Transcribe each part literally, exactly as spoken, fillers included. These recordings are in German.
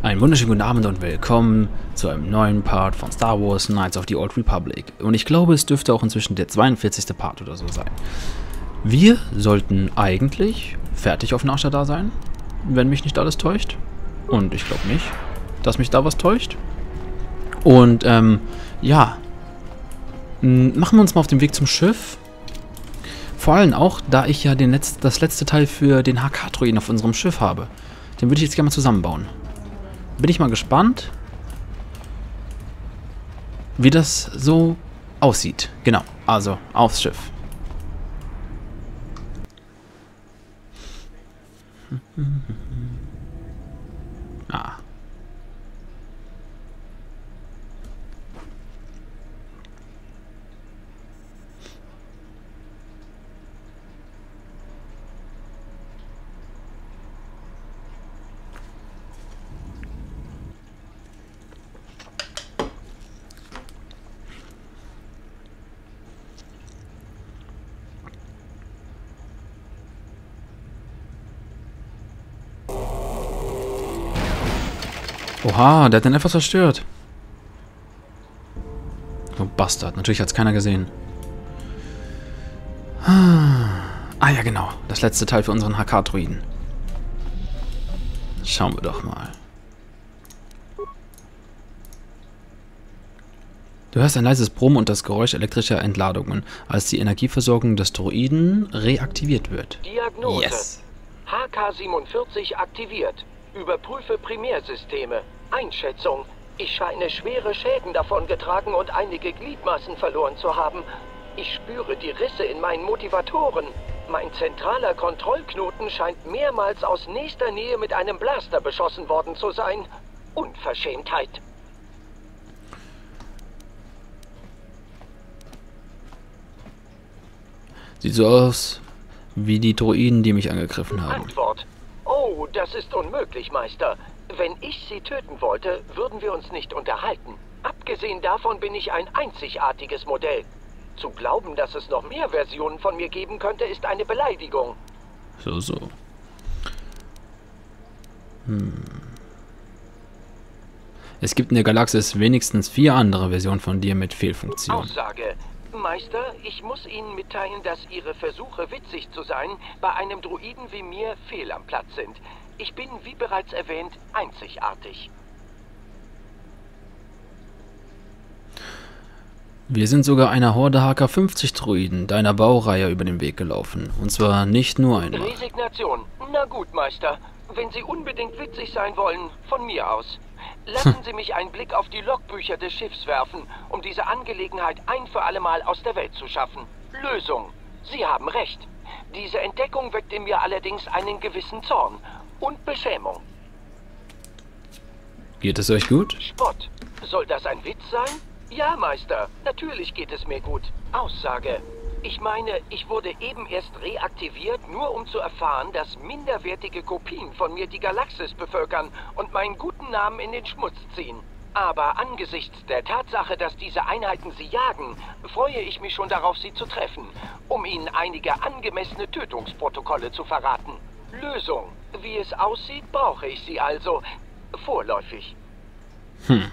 Einen wunderschönen guten Abend und willkommen zu einem neuen Part von Star Wars Knights of the Old Republic. Und ich glaube, es dürfte auch inzwischen der zweiundvierzigste Part oder so sein. Wir sollten eigentlich fertig auf Nar Shaddaa sein, wenn mich nicht alles täuscht. Und ich glaube nicht, dass mich da was täuscht. Und, ähm, ja. Machen wir uns mal auf den Weg zum Schiff. Vor allem auch, da ich ja den Letz das letzte Teil für den H K-Droiden auf unserem Schiff habe. Den würde ich jetzt gerne mal zusammenbauen. Bin ich mal gespannt, wie das so aussieht. Genau, also aufs Schiff. Ah. Oha, der hat den etwas zerstört. Oh, Bastard. Natürlich hat es keiner gesehen. Ah ja, genau. Das letzte Teil für unseren H K-Droiden. Schauen wir doch mal. Du hörst ein leises Brummen und das Geräusch elektrischer Entladungen, als die Energieversorgung des Droiden reaktiviert wird. Diagnose. Yes. H K siebenundvierzig aktiviert. Überprüfe Primärsysteme. Einschätzung. Ich scheine schwere Schäden davongetragen und einige Gliedmaßen verloren zu haben. Ich spüre die Risse in meinen Motivatoren. Mein zentraler Kontrollknoten scheint mehrmals aus nächster Nähe mit einem Blaster beschossen worden zu sein. Unverschämtheit. Sieht so aus wie die Droiden, die mich angegriffen haben. Antwort. Oh, das ist unmöglich, Meister. Wenn ich sie töten wollte, würden wir uns nicht unterhalten. Abgesehen davon bin ich ein einzigartiges Modell. Zu glauben, dass es noch mehr Versionen von mir geben könnte, ist eine Beleidigung. So, so. Hm. Es gibt in der Galaxis wenigstens vier andere Versionen von dir mit Fehlfunktionen. Aussage. Meister, ich muss Ihnen mitteilen, dass Ihre Versuche, witzig zu sein, bei einem Droiden wie mir fehl am Platz sind. Ich bin, wie bereits erwähnt, einzigartig. Wir sind sogar einer Horde H K fünfzig Droiden deiner Baureihe über den Weg gelaufen. Und zwar nicht nur einmal. Resignation. Na gut, Meister. Wenn Sie unbedingt witzig sein wollen, von mir aus. Lassen Sie mich einen Blick auf die Logbücher des Schiffs werfen, um diese Angelegenheit ein für alle Mal aus der Welt zu schaffen. Lösung. Sie haben recht. Diese Entdeckung weckt in mir allerdings einen gewissen Zorn und Beschämung. Geht es euch gut? Spott. Soll das ein Witz sein? Ja, Meister. Natürlich geht es mir gut. Aussage. Ich meine, ich wurde eben erst reaktiviert, nur um zu erfahren, dass minderwertige Kopien von mir die Galaxis bevölkern und meinen guten Namen in den Schmutz ziehen. Aber angesichts der Tatsache, dass diese Einheiten sie jagen, freue ich mich schon darauf, sie zu treffen, um ihnen einige angemessene Tötungsprotokolle zu verraten. Lösung. Wie es aussieht, brauche ich sie also. Vorläufig. Hm.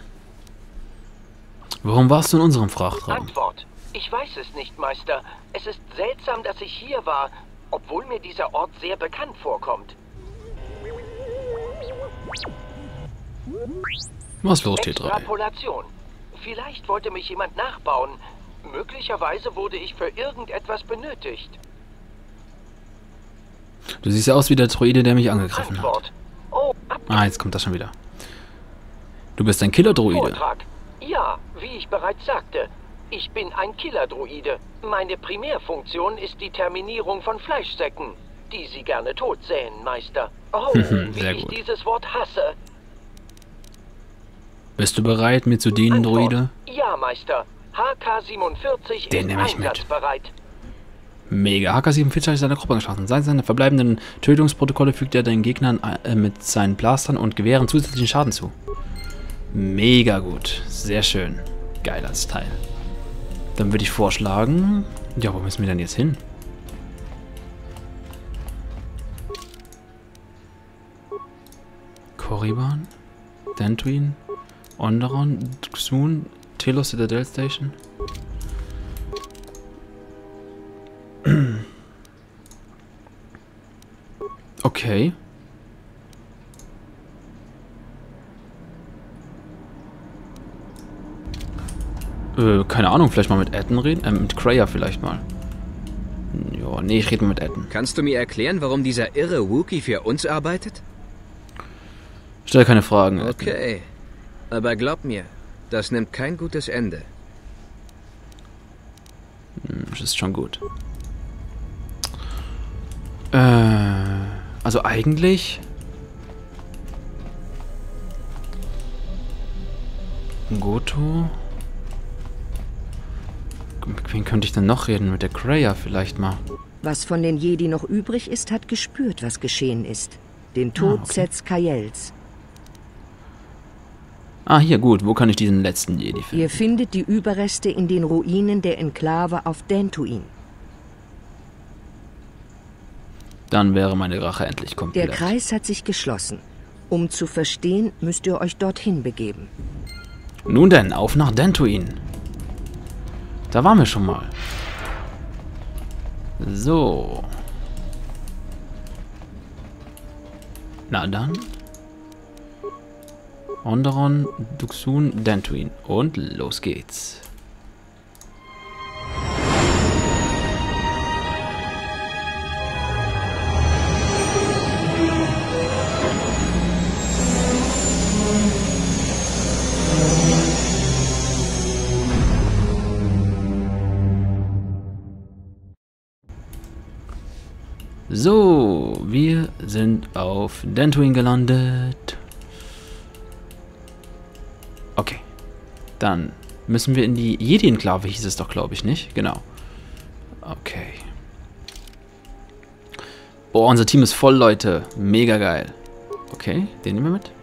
Warum warst du in unserem Frachtraum? Antwort. Ich weiß es nicht, Meister. Es ist seltsam, dass ich hier war, obwohl mir dieser Ort sehr bekannt vorkommt. Was los, T drei? Extrapolation. Vielleicht wollte mich jemand nachbauen. Möglicherweise wurde ich für irgendetwas benötigt. Du siehst ja aus wie der Droide, der mich angegriffen Antwort. hat. Oh, Ah, jetzt kommt das schon wieder. Du bist ein Killer-Droide. Vortrag. Ja, wie ich bereits sagte. Ich bin ein Killer-Droide. Meine Primärfunktion ist die Terminierung von Fleischsäcken, die Sie gerne tot säen, Meister. Oh, wie Sehr ich gut. dieses Wort hasse. Bist du bereit, mir zu dienen, Antwort. Droide? Ja, Meister. H K siebenundvierzig Den ist nehme ich mit. einsatzbereit. Mega. H K siebenundvierzig ist seine Gruppe geschossen. Seit seine verbleibenden Tötungsprotokolle fügt er den Gegnern äh, mit seinen Blastern und Gewehren zusätzlichen Schaden zu. Mega gut. Sehr schön. Geiles Teil. Dann würde ich vorschlagen... Ja, wo müssen wir denn jetzt hin? Korriban? Dantooine, Onderon, Xuun, Telos Citadel Station. Okay. Äh, keine Ahnung, vielleicht mal mit Etten reden? Äh, mit Kreia vielleicht mal. Ja, nee, ich rede mal mit Etten. Kannst du mir erklären, warum dieser irre Wookie für uns arbeitet? Stell keine Fragen, Etten. Okay. Aber glaub mir, das nimmt kein gutes Ende. Hm, das ist schon gut. Äh, also eigentlich... Goto... Mit wem könnte ich denn noch reden? Mit der Kreia vielleicht mal. Was von den Jedi noch übrig ist, hat gespürt, was geschehen ist. Den Tod Ah, okay. Seths Kayels. Ah, hier, gut. Wo kann ich diesen letzten Jedi finden? Ihr findet die Überreste in den Ruinen der Enklave auf Dantooine. Dann wäre meine Rache endlich Der komplett. Kreis hat sich geschlossen. Um zu verstehen, müsst ihr euch dorthin begeben. Nun denn, auf nach Dantooine. Da waren wir schon mal. So. Na dann. Onderon, Xuun, Dantooine. Und los geht's. So, wir sind auf Dantooine gelandet. Okay. Dann müssen wir in die Jedi-Enklave, hieß es doch, glaube ich, nicht? Genau. Okay. Boah, unser Team ist voll, Leute. Mega geil. Okay, den nehmen wir mit.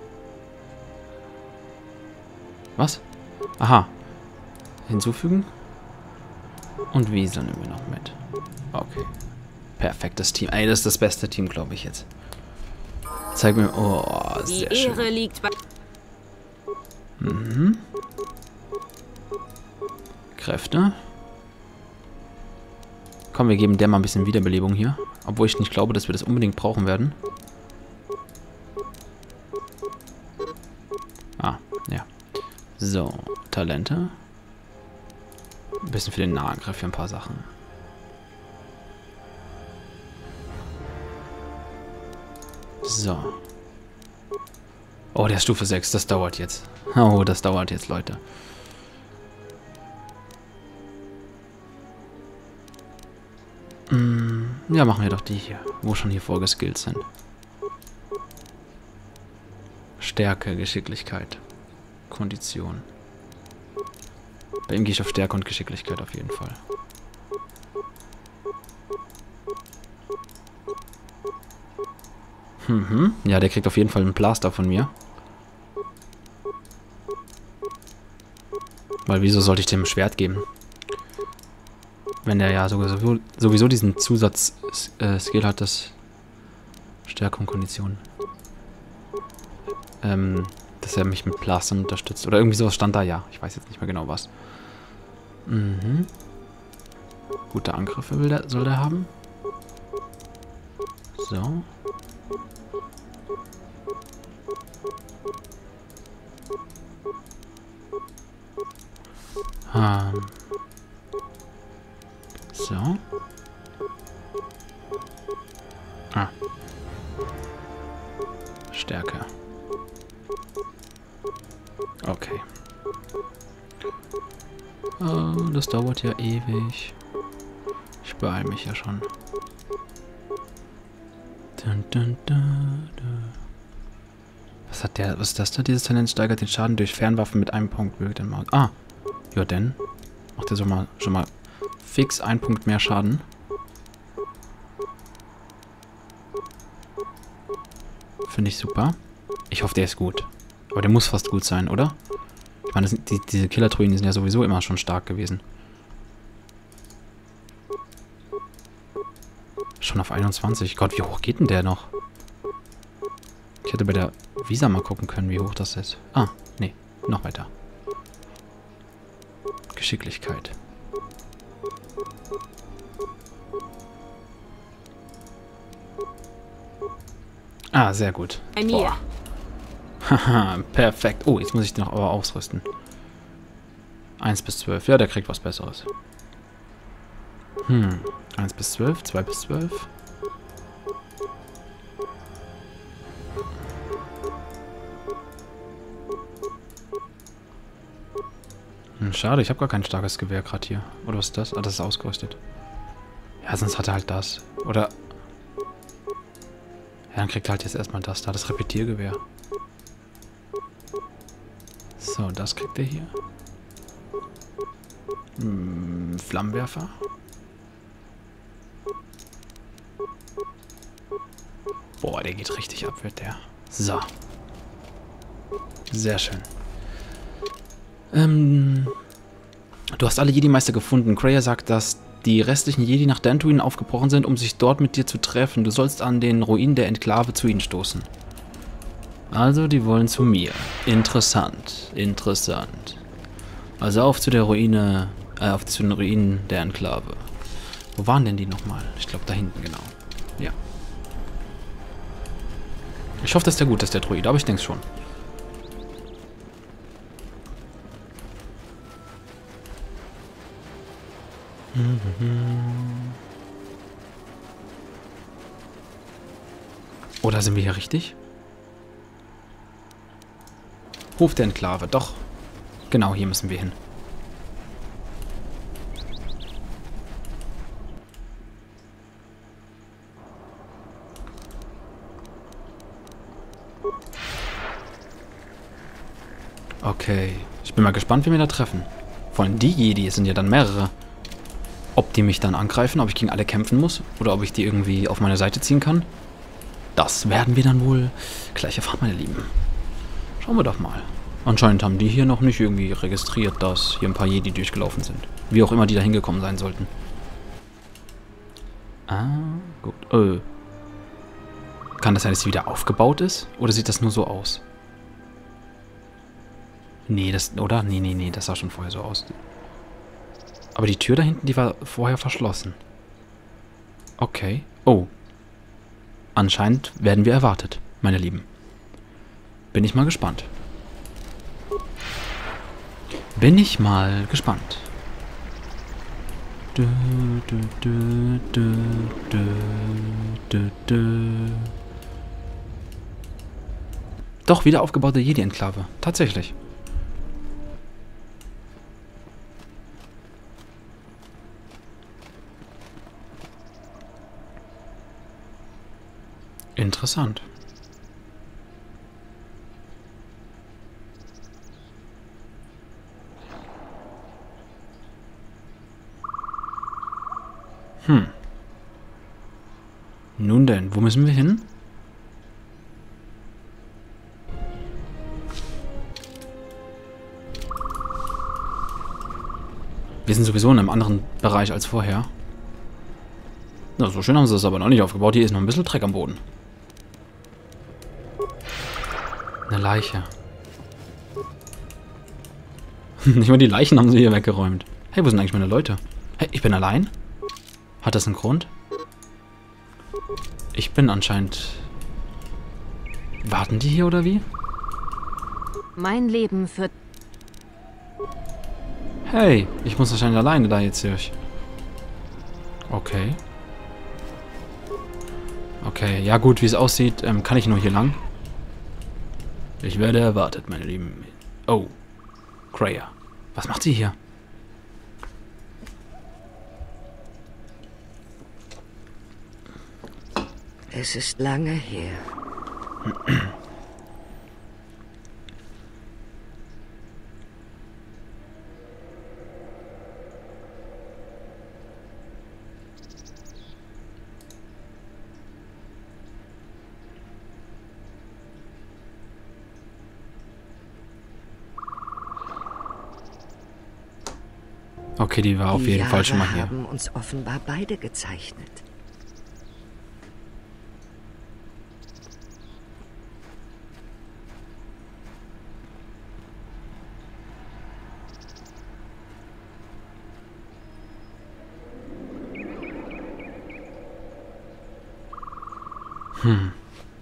Was? Aha. Hinzufügen. Und Wiesel nehmen wir noch mit. Okay. Perfektes Team. Ey, das ist das beste Team, glaube ich, jetzt. Zeig mir... Oh, sehr Die schön. Ehre liegt bei... Mhm. Kräfte. Komm, wir geben der mal ein bisschen Wiederbelebung hier. Obwohl ich nicht glaube, dass wir das unbedingt brauchen werden. Ah, ja. So, Talente. Ein bisschen für den Nahangriff für ein paar Sachen. So. Oh, der ist Stufe sechs. Das dauert jetzt. Oh, das dauert jetzt, Leute. Mm, ja, machen wir doch die hier. Wo schon hier vorgeskillt sind. Stärke, Geschicklichkeit. Kondition. Bei ihm gehe ich auf Stärke und Geschicklichkeit auf jeden Fall. Mhm. Ja, der kriegt auf jeden Fall einen Blaster von mir. Weil wieso sollte ich dem ein Schwert geben? Wenn der ja sowieso, sowieso diesen Zusatz-Skill äh, hat, das Stärke und Kondition. Ähm, dass er mich mit Blastern unterstützt. Oder irgendwie sowas stand da, ja. Ich weiß jetzt nicht mehr genau was. Mhm. Gute Angriffe will der, soll der haben. So. Ähm. So. Ah. Stärke. Okay. Oh, das dauert ja ewig. Ich beeile mich ja schon. Dun, dun, dun, dun. Was hat der? Was ist das da? Dieses Talent steigert den Schaden durch Fernwaffen mit einem Punkt. Ah. Ja, denn. Macht er so mal, schon mal fix einen Punkt mehr Schaden. Finde ich super. Ich hoffe, der ist gut. Aber der muss fast gut sein, oder? Ich meine, das sind, die, diese Killer-Druiden sind ja sowieso immer schon stark gewesen. Schon auf einundzwanzig. Gott, wie hoch geht denn der noch? Ich hätte bei der Visa mal gucken können, wie hoch das ist. Ah, nee, noch weiter. Geschicklichkeit. Ah, sehr gut. Boah. Haha, perfekt. Oh, jetzt muss ich den noch aber ausrüsten. eins bis zwölf. Ja, der kriegt was Besseres. Hm. eins bis zwölf, zwei bis zwölf. Hm, schade, ich habe gar kein starkes Gewehr gerade hier. Oder was ist das? Ah, das ist ausgerüstet. Ja, sonst hat er halt das. Oder... Ja, dann kriegt er halt jetzt erstmal das da, das Repetiergewehr. So, das kriegt er hier. Hm, Flammenwerfer. Boah, der geht richtig ab, wird der. So. Sehr schön. Ähm, du hast alle Jedi-Meister gefunden. Kreia sagt, dass die restlichen Jedi nach Dantooine aufgebrochen sind, um sich dort mit dir zu treffen. Du sollst an den Ruinen der Enklave zu ihnen stoßen. Also, die wollen zu mir. Interessant. Interessant. Also auf zu der Ruine, äh, auf zu den Ruinen der Enklave. Wo waren denn die nochmal? Ich glaube, da hinten, genau. Ja. Ich hoffe, dass der gut ist, der Druid, aber ich denke schon. Oder sind wir hier richtig? Hof der Enklave, doch. Genau, hier müssen wir hin. Okay, ich bin mal gespannt, wie wir da treffen. Vor allem die Jedi, es sind ja dann mehrere. Ob die mich dann angreifen, ob ich gegen alle kämpfen muss oder ob ich die irgendwie auf meine Seite ziehen kann, das werden wir dann wohl gleich erfahren, meine Lieben. Schauen wir doch mal. Anscheinend haben die hier noch nicht irgendwie registriert, dass hier ein paar Jedi durchgelaufen sind. Wie auch immer die da hingekommen sein sollten. Ah, gut. Äh. Kann das sein, dass sie wieder aufgebaut ist? Oder sieht das nur so aus? Nee, das, oder? Nee, nee, nee, das sah schon vorher so aus. Aber die Tür da hinten, die war vorher verschlossen. Okay. Oh. Anscheinend werden wir erwartet, meine Lieben. Bin ich mal gespannt. Bin ich mal gespannt. Du, du, du, du, du, du, du. Doch, wieder aufgebaute Jedi-Enklave. Tatsächlich. Interessant. Hm. Nun denn, wo müssen wir hin? Wir sind sowieso in einem anderen Bereich als vorher. Na, so schön haben sie es aber noch nicht aufgebaut. Hier ist noch ein bisschen Dreck am Boden. Eine Leiche. Nicht mal die Leichen haben sie hier weggeräumt. Hey, wo sind eigentlich meine Leute? Hey, ich bin allein? Hat das einen Grund? Ich bin anscheinend... Warten die hier oder wie? Mein Leben für... Hey, ich muss wahrscheinlich alleine da jetzt durch. Okay. Okay, ja gut, wie es aussieht, ähm, kann ich nur hier lang. Ich werde erwartet, meine Lieben. Oh, Kreia. Was macht sie hier? Es ist lange her. Okay, die war auf jeden Fall schon mal hier. Die Jahre haben uns offenbar beide gezeichnet. Hm.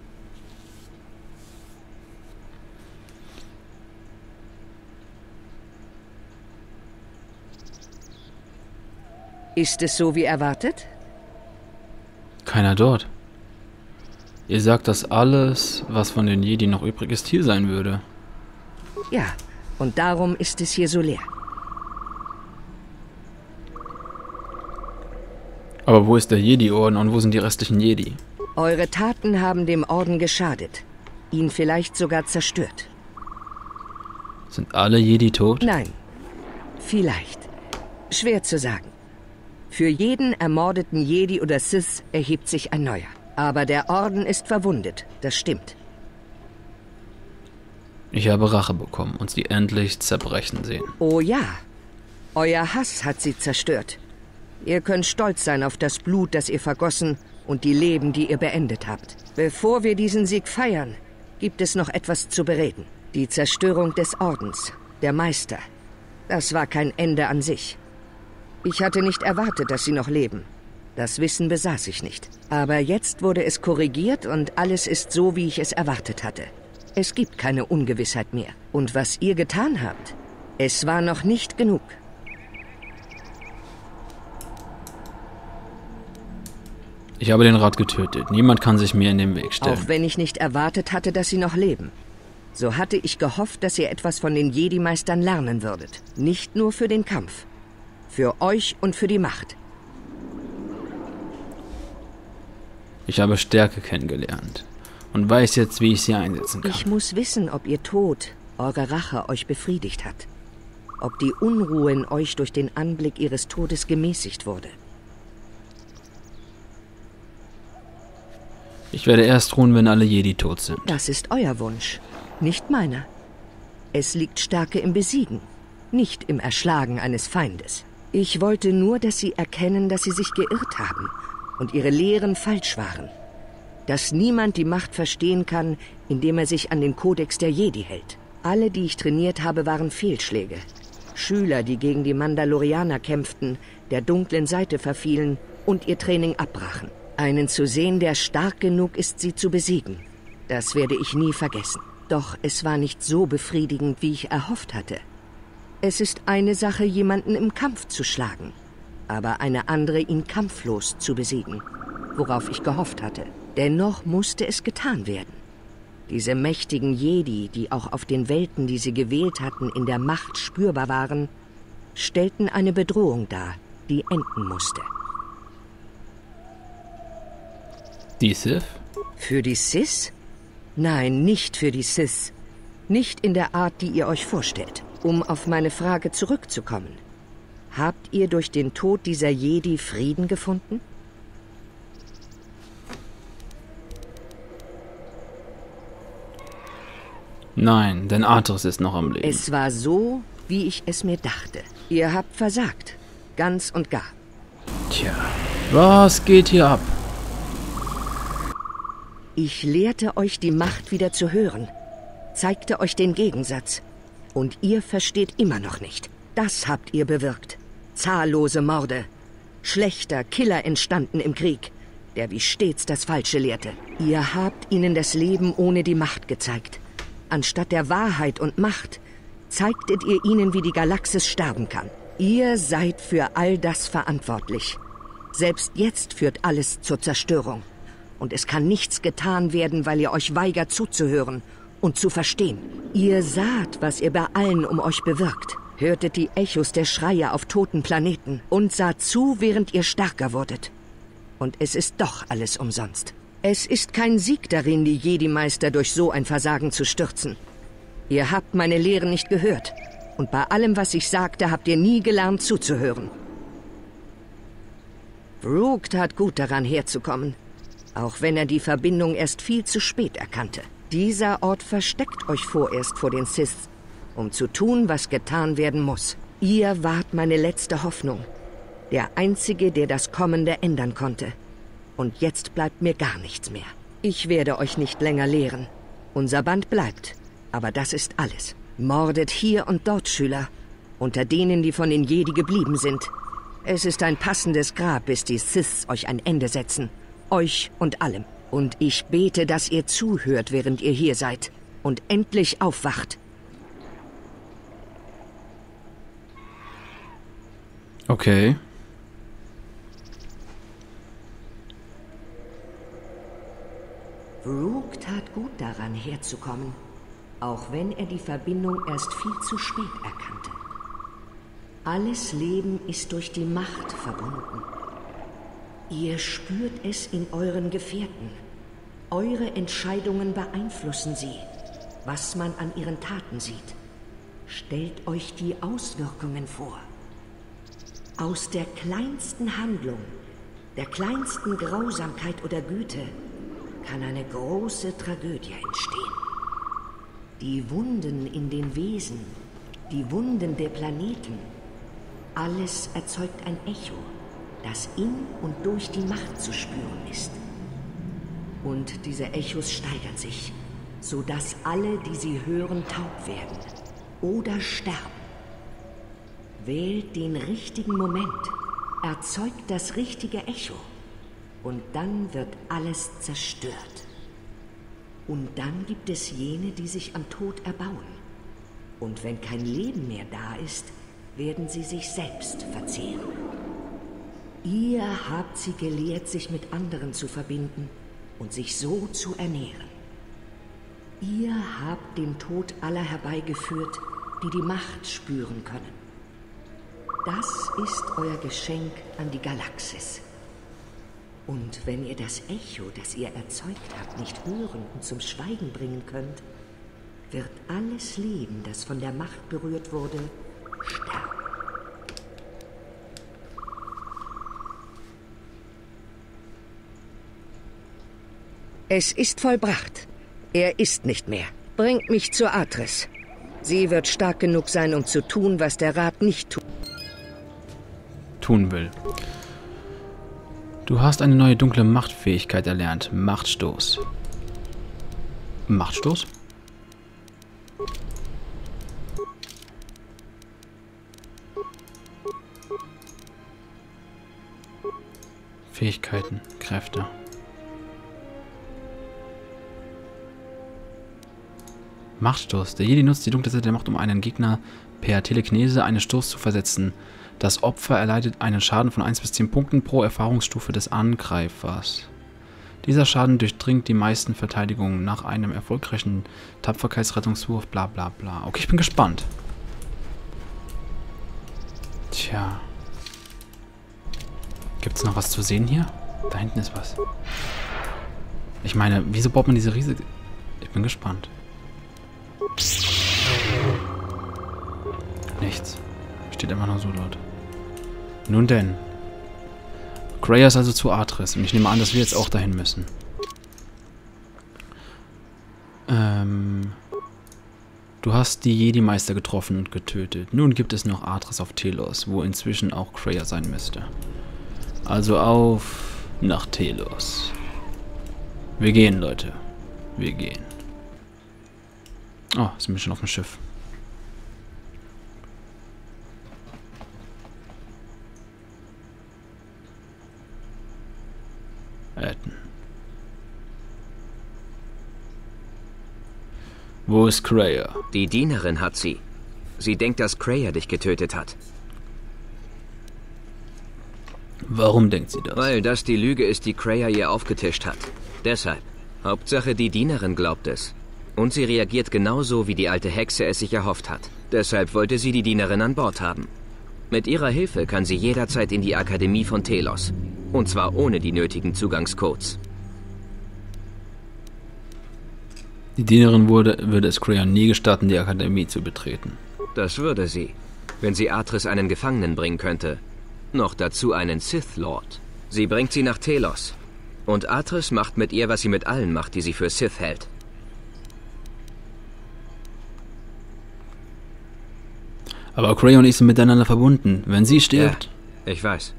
Ist es so wie erwartet? Keiner dort. Ihr sagt, dass alles, was von den Jedi noch übrig ist, hier sein würde. Ja, und darum ist es hier so leer. Aber wo ist der Jedi-Orden und wo sind die restlichen Jedi? Eure Taten haben dem Orden geschadet. Ihn vielleicht sogar zerstört. Sind alle Jedi tot? Nein. Vielleicht. Schwer zu sagen. Für jeden ermordeten Jedi oder Sith erhebt sich ein neuer. Aber der Orden ist verwundet, das stimmt. Ich habe Rache bekommen und sie endlich zerbrechen sehen. Oh ja. Euer Hass hat sie zerstört. Ihr könnt stolz sein auf das Blut, das ihr vergossen und die Leben, die ihr beendet habt. Bevor wir diesen Sieg feiern, gibt es noch etwas zu bereden. Die Zerstörung des Ordens, der Meister. Das war kein Ende an sich. Ich hatte nicht erwartet, dass sie noch leben. Das Wissen besaß ich nicht. Aber jetzt wurde es korrigiert und alles ist so, wie ich es erwartet hatte. Es gibt keine Ungewissheit mehr. Und was ihr getan habt, es war noch nicht genug. Ich habe den Rat getötet. Niemand kann sich mir in den Weg stellen. Auch wenn ich nicht erwartet hatte, dass sie noch leben. So hatte ich gehofft, dass ihr etwas von den Jedi-Meistern lernen würdet. Nicht nur für den Kampf. Für euch und für die Macht. Ich habe Stärke kennengelernt und weiß jetzt, wie ich sie einsetzen kann. Ich muss wissen, ob ihr Tod, eure Rache euch befriedigt hat. Ob die Unruhe in euch durch den Anblick ihres Todes gemäßigt wurde. Ich werde erst ruhen, wenn alle Jedi tot sind. Das ist euer Wunsch, nicht meiner. Es liegt Stärke im Besiegen, nicht im Erschlagen eines Feindes. Ich wollte nur, dass sie erkennen, dass sie sich geirrt haben und ihre Lehren falsch waren. Dass niemand die Macht verstehen kann, indem er sich an den Kodex der Jedi hält. Alle, die ich trainiert habe, waren Fehlschläge. Schüler, die gegen die Mandalorianer kämpften, der dunklen Seite verfielen und ihr Training abbrachen. Einen zu sehen, der stark genug ist, sie zu besiegen. Das werde ich nie vergessen. Doch es war nicht so befriedigend, wie ich erhofft hatte. Es ist eine Sache, jemanden im Kampf zu schlagen, aber eine andere, ihn kampflos zu besiegen, worauf ich gehofft hatte. Dennoch musste es getan werden. Diese mächtigen Jedi, die auch auf den Welten, die sie gewählt hatten, in der Macht spürbar waren, stellten eine Bedrohung dar, die enden musste. Die Sith? Für die Sith? Nein, nicht für die Sith. Nicht in der Art, die ihr euch vorstellt. Um auf meine Frage zurückzukommen. Habt ihr durch den Tod dieser Jedi Frieden gefunden? Nein, denn Arthas ist noch am Leben. Es war so, wie ich es mir dachte. Ihr habt versagt. Ganz und gar. Tja, was geht hier ab? Ich lehrte euch die Macht wieder zu hören. Zeigte euch den Gegensatz. Und ihr versteht immer noch nicht. Das habt ihr bewirkt. Zahllose Morde. Schlechter Killer entstanden im Krieg, der wie stets das Falsche lehrte. Ihr habt ihnen das Leben ohne die Macht gezeigt. Anstatt der Wahrheit und Macht zeigtet ihr ihnen, wie die Galaxis sterben kann. Ihr seid für all das verantwortlich. Selbst jetzt führt alles zur Zerstörung. Und es kann nichts getan werden, weil ihr euch weigert zuzuhören und zu verstehen. Ihr saht, was ihr bei allen um euch bewirkt, hörtet die Echos der Schreie auf toten Planeten und saht zu, während ihr stärker wurdet. Und es ist doch alles umsonst. Es ist kein Sieg darin, die Jedi-Meister durch so ein Versagen zu stürzen. Ihr habt meine Lehren nicht gehört. Und bei allem, was ich sagte, habt ihr nie gelernt zuzuhören. Brooke tat gut daran, herzukommen. Auch wenn er die Verbindung erst viel zu spät erkannte. Dieser Ort versteckt euch vorerst vor den Sith, um zu tun, was getan werden muss. Ihr wart meine letzte Hoffnung. Der Einzige, der das Kommende ändern konnte. Und jetzt bleibt mir gar nichts mehr. Ich werde euch nicht länger lehren. Unser Band bleibt. Aber das ist alles. Mordet hier und dort Schüler. Unter denen, die von den Jedi geblieben sind. Es ist ein passendes Grab, bis die Siths euch ein Ende setzen. Euch und allem. Und ich bete, dass ihr zuhört, während ihr hier seid und endlich aufwacht. Okay. Rook tat gut daran, herzukommen, auch wenn er die Verbindung erst viel zu spät erkannte. Alles Leben ist durch die Macht verbunden. Ihr spürt es in euren Gefährten. Eure Entscheidungen beeinflussen sie, was man an ihren Taten sieht. Stellt euch die Auswirkungen vor. Aus der kleinsten Handlung, der kleinsten Grausamkeit oder Güte kann eine große Tragödie entstehen. Die Wunden in den Wesen, die Wunden der Planeten, alles erzeugt ein Echo, das in und durch die Macht zu spüren ist. Und diese Echos steigern sich, sodass alle, die sie hören, taub werden oder sterben. Wählt den richtigen Moment, erzeugt das richtige Echo, und dann wird alles zerstört. Und dann gibt es jene, die sich am Tod erbauen. Und wenn kein Leben mehr da ist, werden sie sich selbst verzehren. Ihr habt sie gelehrt, sich mit anderen zu verbinden und sich so zu ernähren. Ihr habt den Tod aller herbeigeführt, die die Macht spüren können. Das ist euer Geschenk an die Galaxis. Und wenn ihr das Echo, das ihr erzeugt habt, nicht hören und zum Schweigen bringen könnt, wird alles Leben, das von der Macht berührt wurde, sterben. Es ist vollbracht. Er ist nicht mehr. Bringt mich zur Atris. Sie wird stark genug sein, um zu tun, was der Rat nicht tut. Tun will. Du hast eine neue dunkle Machtfähigkeit erlernt. Machtstoß. Machtstoß? Fähigkeiten, Kräfte. Machtstoß. Der Jedi nutzt die dunkle Seite der Macht, um einen Gegner per Telekinese einen Stoß zu versetzen. Das Opfer erleidet einen Schaden von eins bis zehn Punkten pro Erfahrungsstufe des Angreifers. Dieser Schaden durchdringt die meisten Verteidigungen nach einem erfolgreichen Tapferkeitsrettungswurf, bla bla bla. Okay, ich bin gespannt. Tja. Gibt's noch was zu sehen hier? Da hinten ist was. Ich meine, wieso baut man diese riesige... Ich bin gespannt. Nichts. Steht immer nur so dort. Nun denn. Kreia ist also zu Atris. Und ich nehme an, dass wir jetzt auch dahin müssen. Ähm... Du hast die Jedi-Meister getroffen und getötet. Nun gibt es noch Atris auf Telos, wo inzwischen auch Kreia sein müsste. Also auf nach Telos. Wir gehen, Leute. Wir gehen. Oh, sind wir schon auf dem Schiff. Retten. Wo ist Kreia? Die Dienerin hat sie. Sie denkt, dass Kreia dich getötet hat. Warum denkt sie das? Weil das die Lüge ist, die Kreia ihr aufgetischt hat. Deshalb. Hauptsache, die Dienerin glaubt es. Und sie reagiert genauso, wie die alte Hexe es sich erhofft hat. Deshalb wollte sie die Dienerin an Bord haben. Mit ihrer Hilfe kann sie jederzeit in die Akademie von Telos. Und zwar ohne die nötigen Zugangscodes. Die Dienerin würde, würde es Kreia nie gestatten, die Akademie zu betreten. Das würde sie, wenn sie Atris einen Gefangenen bringen könnte. Noch dazu einen Sith Lord. Sie bringt sie nach Telos. Und Atris macht mit ihr, was sie mit allen macht, die sie für Sith hält. Aber Kreia und ich sind miteinander verbunden. Wenn sie stirbt... Ja, ich weiß.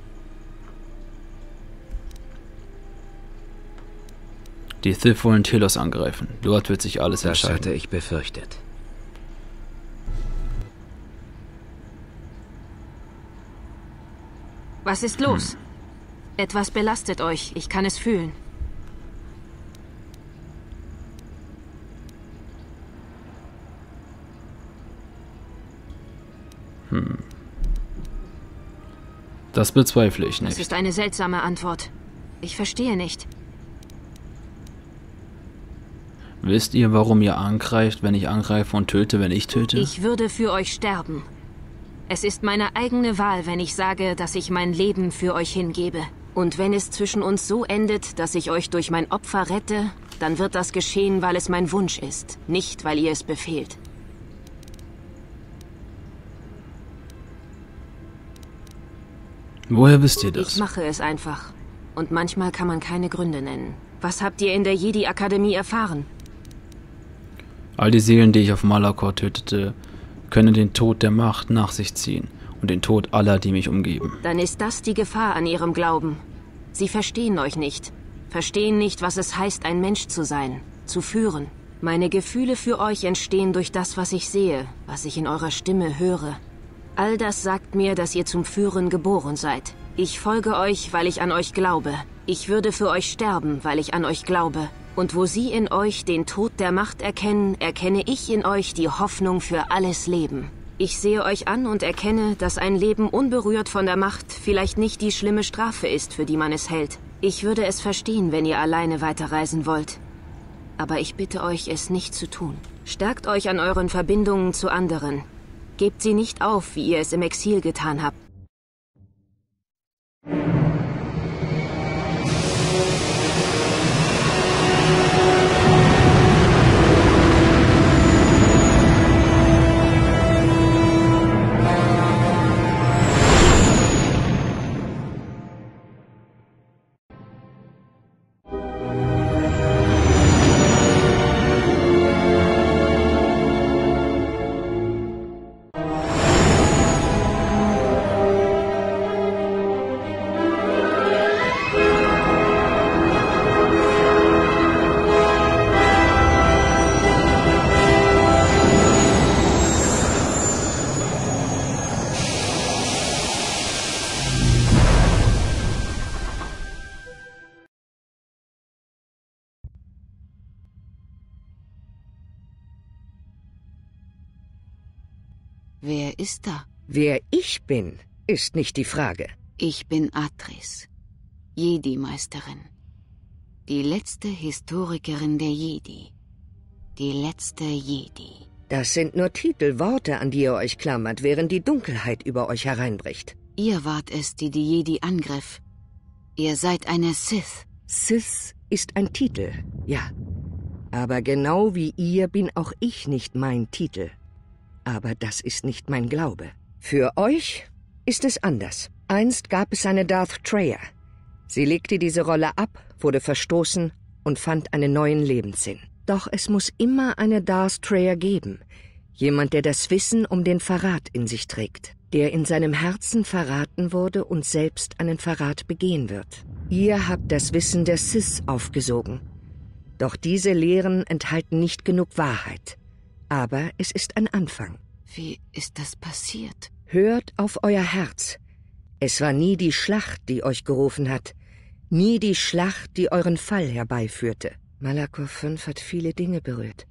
Die Sith wollen Telos angreifen. Dort wird sich alles entscheiden. Das hatte ich befürchtet. Was ist los? Hm. Etwas belastet euch. Ich kann es fühlen. Hm. Das bezweifle ich nicht. Das ist eine seltsame Antwort. Ich verstehe nicht. Wisst ihr, warum ihr angreift, wenn ich angreife und töte, wenn ich töte? Ich würde für euch sterben. Es ist meine eigene Wahl, wenn ich sage, dass ich mein Leben für euch hingebe. Und wenn es zwischen uns so endet, dass ich euch durch mein Opfer rette, dann wird das geschehen, weil es mein Wunsch ist, nicht weil ihr es befehlt. Woher wisst ihr das? Ich mache es einfach. Und manchmal kann man keine Gründe nennen. Was habt ihr in der Jedi-Akademie erfahren? All die Seelen, die ich auf Malachor tötete, können den Tod der Macht nach sich ziehen und den Tod aller, die mich umgeben. Dann ist das die Gefahr an ihrem Glauben. Sie verstehen euch nicht. Verstehen nicht, was es heißt, ein Mensch zu sein, zu führen. Meine Gefühle für euch entstehen durch das, was ich sehe, was ich in eurer Stimme höre. All das sagt mir, dass ihr zum Führen geboren seid. Ich folge euch, weil ich an euch glaube. Ich würde für euch sterben, weil ich an euch glaube. Und wo sie in euch den Tod der Macht erkennen, erkenne ich in euch die Hoffnung für alles Leben. Ich sehe euch an und erkenne, dass ein Leben unberührt von der Macht vielleicht nicht die schlimme Strafe ist, für die man es hält. Ich würde es verstehen, wenn ihr alleine weiterreisen wollt. Aber ich bitte euch, es nicht zu tun. Stärkt euch an euren Verbindungen zu anderen. Gebt sie nicht auf, wie ihr es im Exil getan habt. Wer ist da? Wer ich bin, ist nicht die Frage. Ich bin Atris, Jedi-Meisterin. Die letzte Historikerin der Jedi. Die letzte Jedi. Das sind nur Titelworte, an die ihr euch klammert, während die Dunkelheit über euch hereinbricht. Ihr wart es, die die Jedi angriff. Ihr seid eine Sith. Sith ist ein Titel, ja. Aber genau wie ihr bin auch ich nicht mein Titel. Aber das ist nicht mein Glaube. Für euch ist es anders. Einst gab es eine Darth Traya. Sie legte diese Rolle ab, wurde verstoßen und fand einen neuen Lebenssinn. Doch es muss immer eine Darth Traya geben. Jemand, der das Wissen um den Verrat in sich trägt. Der in seinem Herzen verraten wurde und selbst einen Verrat begehen wird. Ihr habt das Wissen der Sith aufgesogen. Doch diese Lehren enthalten nicht genug Wahrheit. Aber es ist ein Anfang. Wie ist das passiert? Hört auf euer Herz. Es war nie die Schlacht, die euch gerufen hat. Nie die Schlacht, die euren Fall herbeiführte. Malachor fünf hat viele Dinge berührt.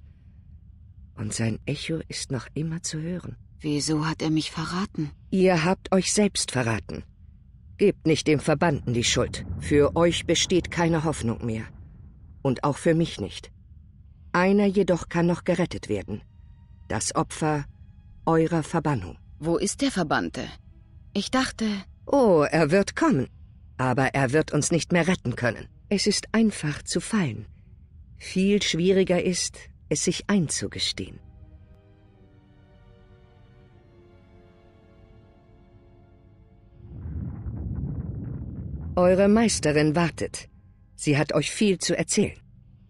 Und sein Echo ist noch immer zu hören. Wieso hat er mich verraten? Ihr habt euch selbst verraten. Gebt nicht dem Verbannten die Schuld. Für euch besteht keine Hoffnung mehr. Und auch für mich nicht. Einer jedoch kann noch gerettet werden. Das Opfer eurer Verbannung. Wo ist der Verbannte? Ich dachte... Oh, er wird kommen. Aber er wird uns nicht mehr retten können. Es ist einfach zu fallen. Viel schwieriger ist, es sich einzugestehen. Eure Meisterin wartet. Sie hat euch viel zu erzählen.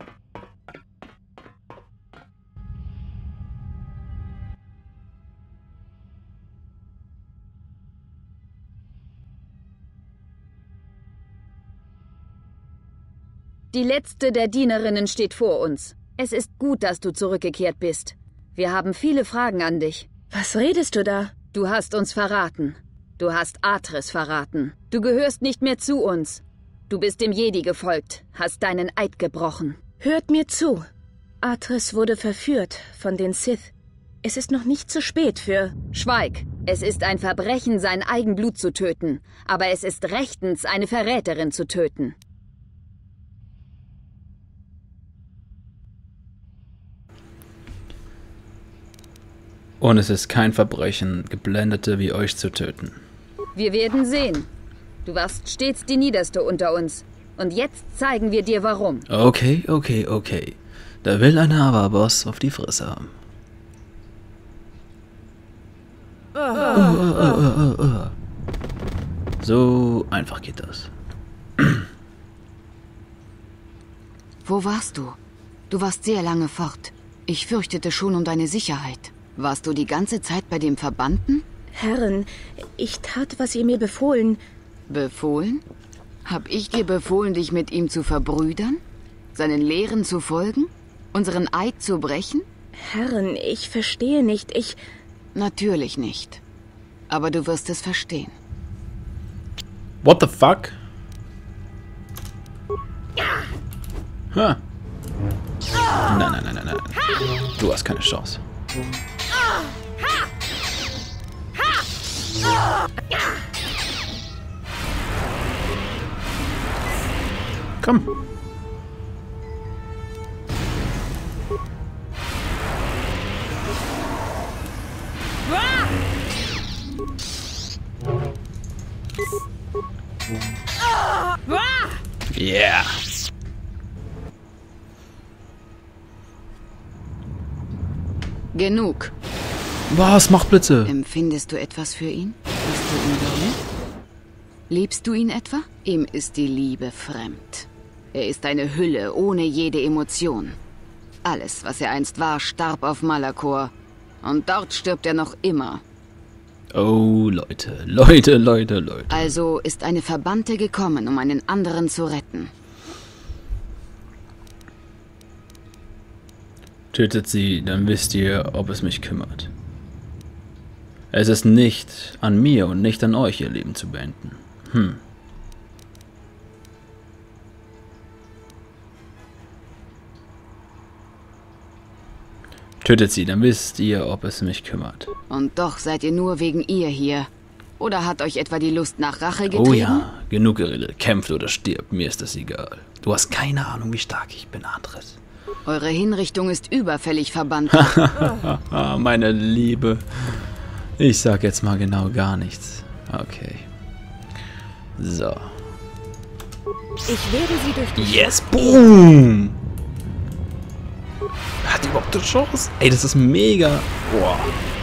Die letzte der Dienerinnen steht vor uns. Es ist gut, dass du zurückgekehrt bist. Wir haben viele Fragen an dich. Was redest du da? Du hast uns verraten. Du hast Atris verraten. Du gehörst nicht mehr zu uns. Du bist dem Jedi gefolgt, hast deinen Eid gebrochen. Hört mir zu. Atris wurde verführt von den Sith. Es ist noch nicht zu spät für... Schweig! Es ist ein Verbrechen, sein Eigenblut zu töten, aber es ist rechtens, eine Verräterin zu töten. Und es ist kein Verbrechen, Geblendete wie euch zu töten. Wir werden sehen. Du warst stets die Niederste unter uns. Und jetzt zeigen wir dir, warum. Okay, okay, okay. Da will ein Hava-Boss auf die Fresse haben. Oh, oh, oh, oh, oh. So einfach geht das. Wo warst du? Du warst sehr lange fort. Ich fürchtete schon um deine Sicherheit. Warst du die ganze Zeit bei dem Verbannten? Herren, ich tat, was ihr mir befohlen. Befohlen? Hab ich dir befohlen, dich mit ihm zu verbrüdern? Seinen Lehren zu folgen? Unseren Eid zu brechen? Herren, ich verstehe nicht, ich... Natürlich nicht. Aber du wirst es verstehen. What the fuck? Huh. Nein, nein, nein, nein, nein. Du hast keine Chance. Komm. Yeah. Genug. Was? Machtblitze. Empfindest du etwas für ihn? Hast du ihn lieb? Liebst du ihn etwa? Ihm ist die Liebe fremd. Er ist eine Hülle ohne jede Emotion. Alles, was er einst war, starb auf Malakor. Und dort stirbt er noch immer. Oh, Leute, Leute, Leute, Leute. Also ist eine Verbannte gekommen, um einen anderen zu retten. Tötet sie, dann wisst ihr, ob es mich kümmert. Es ist nicht an mir und nicht an euch, ihr Leben zu beenden. Hm. Tötet sie, dann wisst ihr, ob es mich kümmert. Und doch seid ihr nur wegen ihr hier. Oder hat euch etwa die Lust nach Rache getrieben? Oh ja, genug geredet. Kämpft oder stirbt, mir ist das egal. Du hast keine Ahnung, wie stark ich bin, Andres. Eure Hinrichtung ist überfällig, verbannt. Meine Liebe. Ich sag jetzt mal genau gar nichts. Okay. So. Ich werde sie durch die... Yes, boom! Hat die überhaupt eine Chance? Ey, das ist mega. Boah.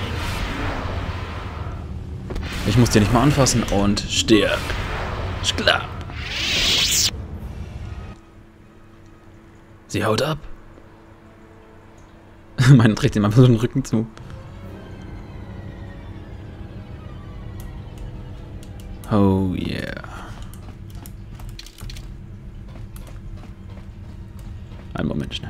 Ich muss dir nicht mal anfassen und stirb. Schlapp. Sie haut ab. Meine trägt ihm einfach so den Rücken zu. Oh yeah. Einen Moment schnell.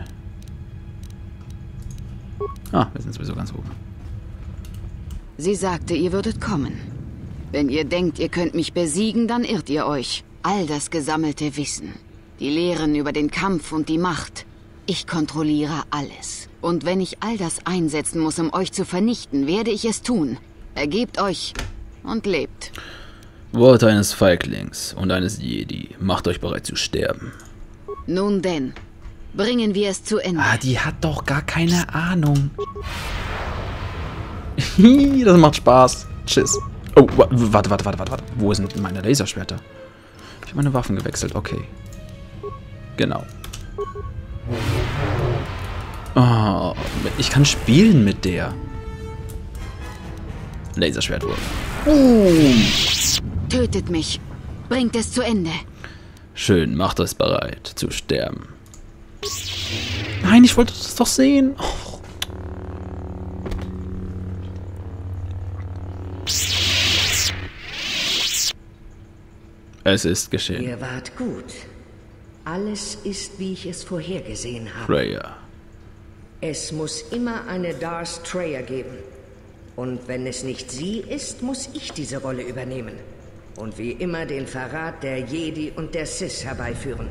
Ah, wir sind sowieso ganz oben. Sie sagte, ihr würdet kommen. Wenn ihr denkt, ihr könnt mich besiegen, dann irrt ihr euch. All das gesammelte Wissen, die Lehren über den Kampf und die Macht. Ich kontrolliere alles. Und wenn ich all das einsetzen muss, um euch zu vernichten, werde ich es tun. Ergebt euch und lebt. Worte eines Feiglings und eines Jedi. Macht euch bereit zu sterben. Nun denn, bringen wir es zu Ende. Ah, die hat doch gar keine Ahnung. Das macht Spaß. Tschüss. Oh, warte, warte, warte, warte, warte. Wo sind meine Laserschwerter? Ich habe meine Waffen gewechselt, okay. Genau. Oh, ich kann spielen mit der. Laserschwertwurf. Boom. Tötet mich. Bringt es zu Ende. Schön, macht euch bereit zu sterben. Nein, ich wollte das doch sehen. Oh. Es ist geschehen. Ihr wart gut. Alles ist, wie ich es vorhergesehen habe. Freya. Es muss immer eine Darth Traya geben. Und wenn es nicht sie ist, muss ich diese Rolle übernehmen. Und wie immer den Verrat der Jedi und der Sith herbeiführen.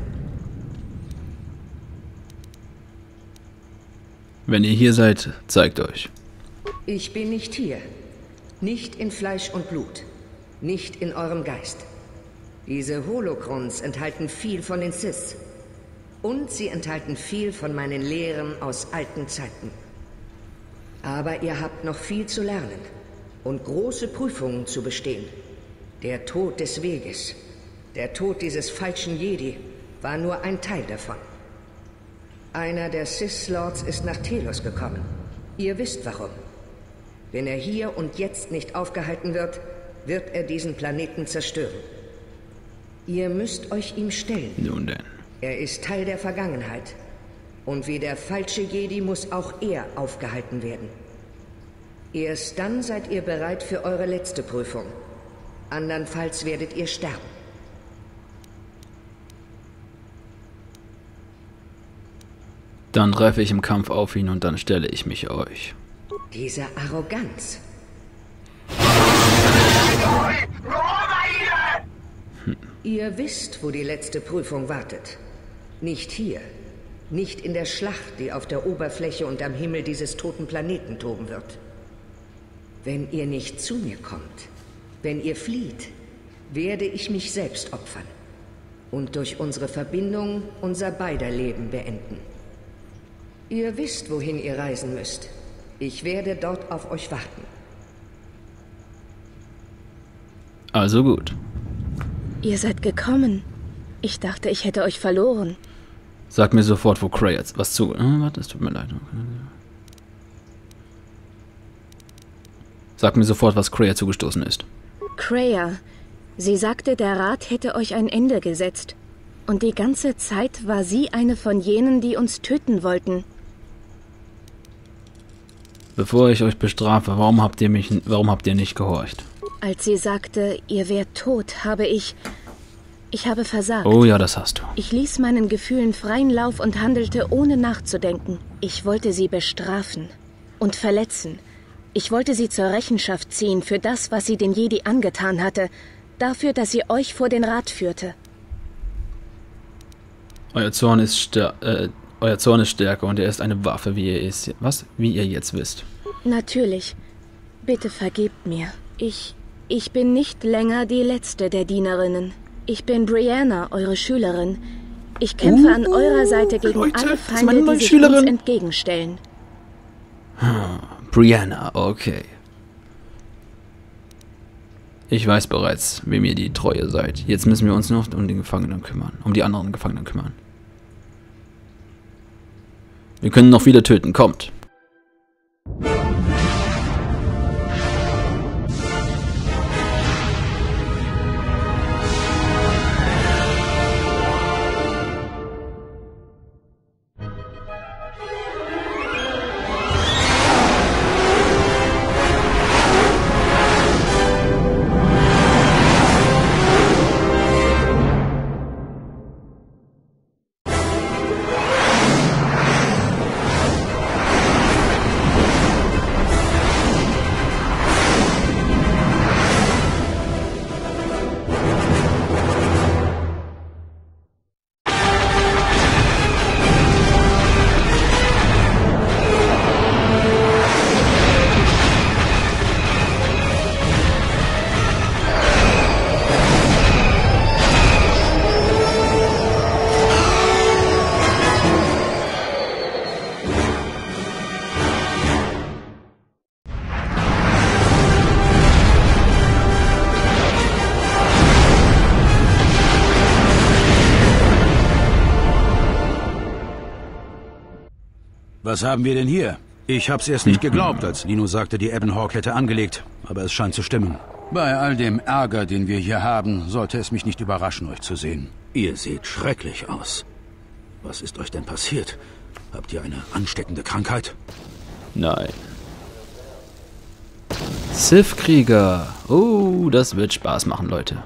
Wenn ihr hier seid, zeigt euch. Ich bin nicht hier. Nicht in Fleisch und Blut. Nicht in eurem Geist. Diese Holocrons enthalten viel von den Sith. Und sie enthalten viel von meinen Lehren aus alten Zeiten. Aber ihr habt noch viel zu lernen und große Prüfungen zu bestehen. Der Tod des Weges, der Tod dieses falschen Jedi, war nur ein Teil davon. Einer der Sith-Lords ist nach Telos gekommen. Ihr wisst warum. Wenn er hier und jetzt nicht aufgehalten wird, wird er diesen Planeten zerstören. Ihr müsst euch ihm stellen. Nun denn. Er ist Teil der Vergangenheit. Und wie der falsche Jedi muss auch er aufgehalten werden. Erst dann seid ihr bereit für eure letzte Prüfung. Andernfalls werdet ihr sterben. Dann treffe ich im Kampf auf ihn und dann stelle ich mich euch. Diese Arroganz. Hm. Ihr wisst, wo die letzte Prüfung wartet. Nicht hier. Nicht in der Schlacht, die auf der Oberfläche und am Himmel dieses toten Planeten toben wird. Wenn ihr nicht zu mir kommt, wenn ihr flieht, werde ich mich selbst opfern. Und durch unsere Verbindung unser beider Leben beenden. Ihr wisst, wohin ihr reisen müsst. Ich werde dort auf euch warten. Also gut. Ihr seid gekommen. Ich dachte, ich hätte euch verloren. Sag mir sofort, wo Kreia jetzt was zu... Äh, warte, es tut mir leid. Sag mir sofort, was Kreia zugestoßen ist. Kreia. Sie sagte, der Rat hätte euch ein Ende gesetzt. Und die ganze Zeit war sie eine von jenen, die uns töten wollten. Bevor ich euch bestrafe, warum habt ihr mich, warum habt ihr nicht gehorcht? Als sie sagte, ihr wärt tot, habe ich... Ich habe versagt. Oh ja, das hast du. Ich ließ meinen Gefühlen freien Lauf und handelte ohne nachzudenken. Ich wollte sie bestrafen und verletzen. Ich wollte sie zur Rechenschaft ziehen für das, was sie den Jedi angetan hatte. Dafür, dass sie euch vor den Rat führte. Euer Zorn ist stär äh, euer Zorn ist stärker und er ist eine Waffe, wie ihr es, was? Wie ihr jetzt wisst. Natürlich. Bitte vergebt mir. Ich, ich bin nicht länger die letzte der Dienerinnen. Ich bin Brianna, eure Schülerin. Ich kämpfe uh, an eurer Seite gegen Leute, alle Feinde, die sich Schülerin. uns entgegenstellen. Hm, Brianna, okay. Ich weiß bereits, wem ihr die Treue seid. Jetzt müssen wir uns nur um die Gefangenen kümmern. Um die anderen Gefangenen kümmern. Wir können noch viele töten. Kommt. Was haben wir denn hier? Ich hab's erst nicht geglaubt, als Lino sagte, die Ebonhawk hätte angelegt. Aber es scheint zu stimmen. Bei all dem Ärger, den wir hier haben, sollte es mich nicht überraschen, euch zu sehen. Ihr seht schrecklich aus. Was ist euch denn passiert? Habt ihr eine ansteckende Krankheit? Nein. Sith-Krieger. Oh, das wird Spaß machen, Leute.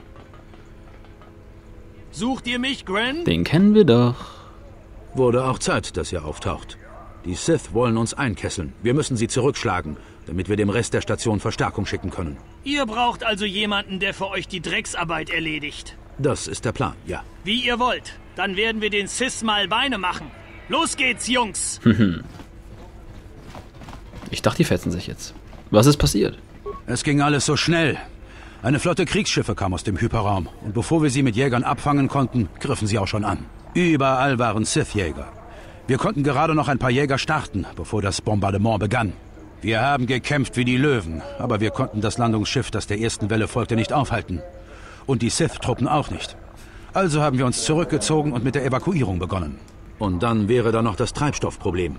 Sucht ihr mich, Gren? Den kennen wir doch. Wurde auch Zeit, dass ihr auftaucht. Die Sith wollen uns einkesseln. Wir müssen sie zurückschlagen, damit wir dem Rest der Station Verstärkung schicken können. Ihr braucht also jemanden, der für euch die Drecksarbeit erledigt. Das ist der Plan, ja. Wie ihr wollt. Dann werden wir den Sith mal Beine machen. Los geht's, Jungs! Ich dachte, die fetzen sich jetzt. Was ist passiert? Es ging alles so schnell. Eine Flotte Kriegsschiffe kam aus dem Hyperraum. Und bevor wir sie mit Jägern abfangen konnten, griffen sie auch schon an. Überall waren Sith-Jäger. Wir konnten gerade noch ein paar Jäger starten, bevor das Bombardement begann. Wir haben gekämpft wie die Löwen, aber wir konnten das Landungsschiff, das der ersten Welle folgte, nicht aufhalten. Und die Sith-Truppen auch nicht. Also haben wir uns zurückgezogen und mit der Evakuierung begonnen. Und dann wäre da noch das Treibstoffproblem.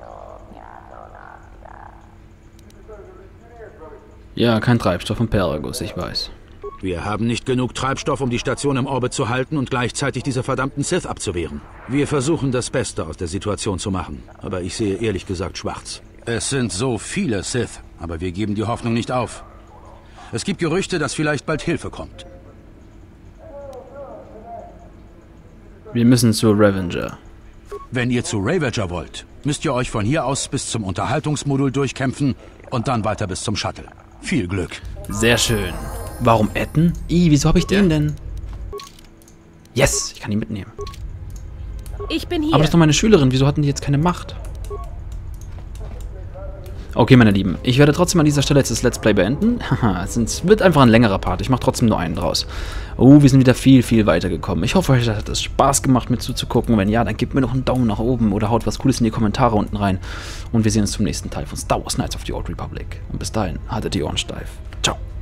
Ja, kein Treibstoff von Peragus, ich weiß. Wir haben nicht genug Treibstoff, um die Station im Orbit zu halten und gleichzeitig diese verdammten Sith abzuwehren. Wir versuchen das Beste aus der Situation zu machen, aber ich sehe ehrlich gesagt schwarz. Es sind so viele Sith, aber wir geben die Hoffnung nicht auf. Es gibt Gerüchte, dass vielleicht bald Hilfe kommt. Wir müssen zu Ravager. Wenn ihr zu Ravager wollt, müsst ihr euch von hier aus bis zum Unterhaltungsmodul durchkämpfen und dann weiter bis zum Shuttle. Viel Glück. Sehr schön. Warum Etten? Ih, wieso habe ich den denn? Yes, ich kann ihn mitnehmen. Ich bin hier. Aber das ist doch meine Schülerin. Wieso hatten die jetzt keine Macht? Okay, meine Lieben. Ich werde trotzdem an dieser Stelle jetzt das Let's Play beenden. Haha, es wird einfach ein längerer Part. Ich mache trotzdem nur einen draus. Oh, wir sind wieder viel, viel weiter gekommen. Ich hoffe, euch hat es Spaß gemacht, mir zuzugucken. Wenn ja, dann gebt mir noch einen Daumen nach oben oder haut was Cooles in die Kommentare unten rein. Und wir sehen uns zum nächsten Teil von Star Wars Knights of the Old Republic. Und bis dahin, haltet die Ohren steif. Ciao.